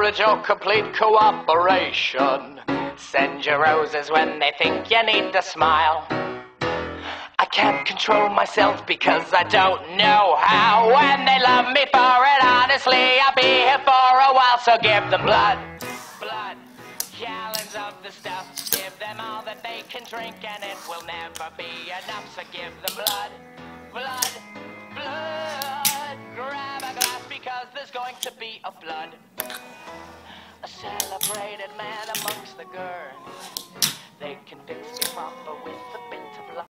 encourage your complete cooperation. Send your roses when they think you need to smile. I can't control myself because I don't know how. When they love me for it, honestly, I'll be here for a while. So give them blood, gallons of the stuff. Give them all that they can drink and it will never be enough. So give them blood. Grab a glass because there's going to be a flood. A celebrated man amongst the gurns. They can fix me proper with the bit